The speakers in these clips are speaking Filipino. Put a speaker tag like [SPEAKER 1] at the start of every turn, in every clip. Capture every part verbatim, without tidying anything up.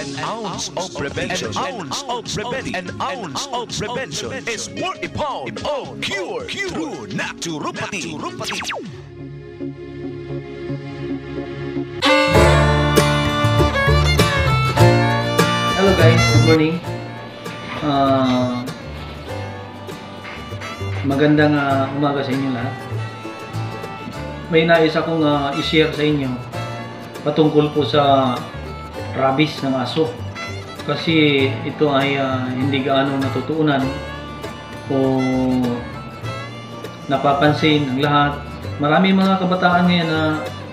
[SPEAKER 1] An ounce of prevention. An ounce of prevention. An ounce of prevention is worth a pound of cure. True naturopathy.
[SPEAKER 2] Hello guys, good morning. Uh, magandang uh, umaga sa inyo lahat. May nais akong uh, i-share sa inyo patungkol po sa rabies ng aso. Kasi ito ay uh, hindi gaano natutuunan o napapansin ng lahat. Marami mga kabataan ngayon na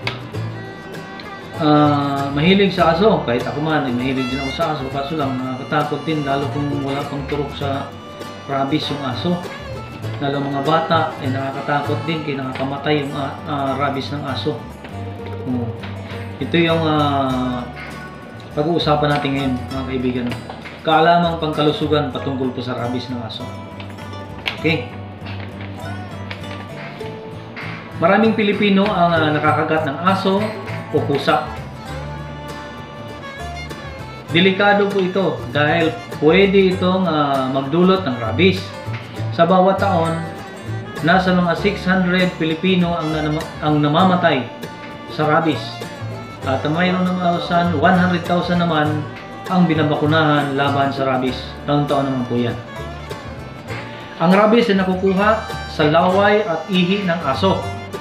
[SPEAKER 2] Uh, mahilig sa aso. Kahit ako man ay mahilig din ako sa aso, kaso lang nakakatakot din lalo kung wala pang turok sa rabies yung aso. Lalo mga bata ay nakakatakot din kaya nakakamatay yung uh, uh, rabies ng aso. uh, ito yung uh, pag-uusapan natin ngayon mga kaibigan, kaalamang pangkalusugan patungkol po sa rabies ng aso. Okay, maraming Pilipino ang uh, nakakagat ng aso o pusa. Delikado po ito dahil pwede itong uh, magdulot ng rabies. Sa bawat taon, nasa mga six hundred Pilipino ang, ang namamatay sa rabies. At mayroon naman one hundred thousand naman ang binabakunahan laban sa rabies. Taon-taon naman po yan. Ang rabies ay nakukuha sa laway at ihi ng aso.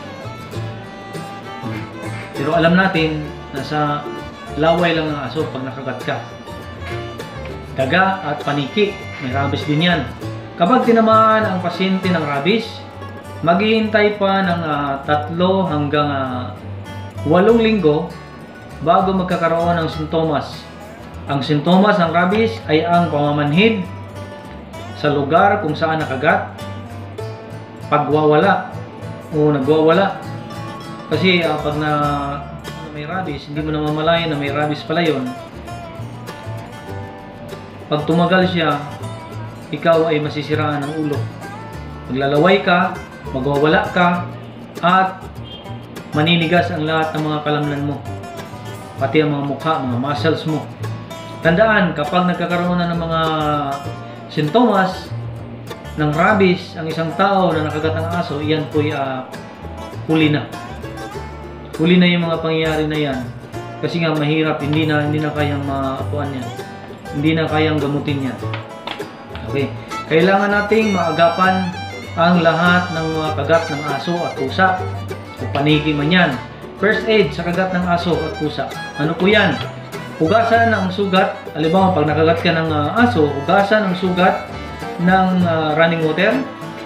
[SPEAKER 2] Pero alam natin, nasa laway lang ng aso pag nakagat ka. Daga at paniki, may rabies din yan. Kapag tinamaan ang pasyente ng rabies, maghihintay pa ng uh, tatlo hanggang uh, walong linggo bago magkakaroon ng sintomas. Ang sintomas ng rabies ay ang pamamanhid sa lugar kung saan nakagat, pagwawala o nagwawala. Kasi uh, pag na ano, may rabies, hindi mo namamalayan na may rabies pala yun. Pag tumagal siya, ikaw ay masisiraan ng ulo. Maglalaway ka, magwawala ka, at maninigas ang lahat ng mga kalamnan mo. Pati ang mga mukha, mga muscles mo. Tandaan, kapag nagkakaroon na ng mga sintomas ng rabies ang isang tao na nakagat ng aso, iyan po'y uh, huli na. Huli na yung mga pangyayari na yan. Kasi nga mahirap, hindi na hindi na kayang maapuan yan. Hindi na kayang gamutin yan. Okay. Kailangan nating maagapan ang lahat ng mga kagat ng aso at pusa. O paniki man yan. First aid sa kagat ng aso at pusa. Ano po yan? Hugasan ang sugat. Halimbawa, pag nakagat ka ng uh, aso, hugasan ang sugat ng uh, running water.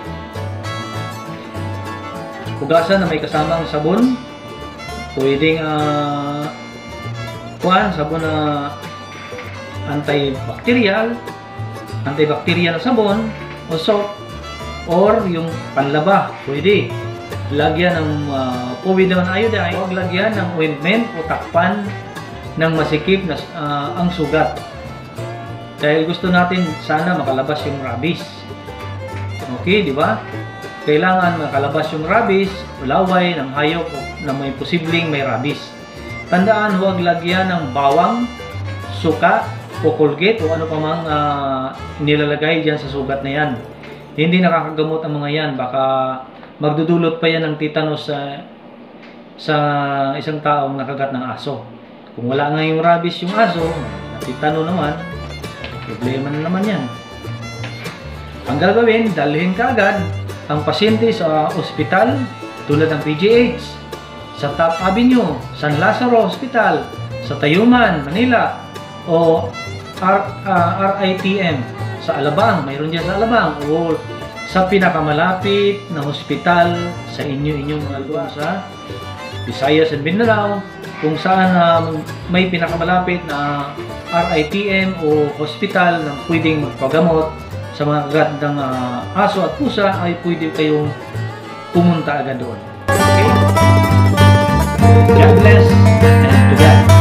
[SPEAKER 2] Hugasan na may kasamang sabon. Pwedeng uh, kuhan, sabon na antibacterial, antibacterial na sabon o soap, or yung panlaba, pwede. Lagyan ng uh, povidone iodine, o lagyan ng ointment o takpan ng masikip na uh, ang sugat. Dahil gusto natin sana makalabas yung rabies. Okay, di ba? Kailangan makalabas yung rabies o laway ng hayop na may posibleng may rabies. Tandaan, huwag lagyan ng bawang, suka o colgate o ano pa mang uh, nilalagay dyan sa sugat na yan. Hindi nakakagamot ang mga yan. Baka magdudulot pa yan ng tetanus sa, sa isang taong nakagat ng aso. Kung wala nga yung rabies yung aso, natitano naman, problema na naman yan. Ang gagawin, dalhin ka agad ang pasyente sa ospital tulad ng P G H, sa Top Avenue, San Lazaro Hospital, sa Tayuman, Manila, o R, uh, R I T M sa Alabang, mayroon dyan sa Alabang, o sa pinakamalapit na hospital sa inyo, inyong mga lugar sa Visayas and Mindanao, kung saan uh, may pinakamalapit na R I T M o hospital na pwedeng magpagamot sa mga kagat ng uh, aso at pusa, ay pwede kayong pumunta agad doon. Okay? God bless and to God.